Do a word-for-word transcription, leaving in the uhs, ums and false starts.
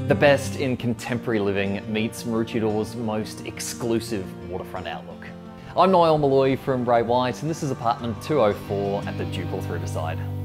The best in contemporary living meets Maroochydores most exclusive waterfront outlook. I'm Niall Molloy from Bray White, and this is apartment two oh four at the Duporth Riverside.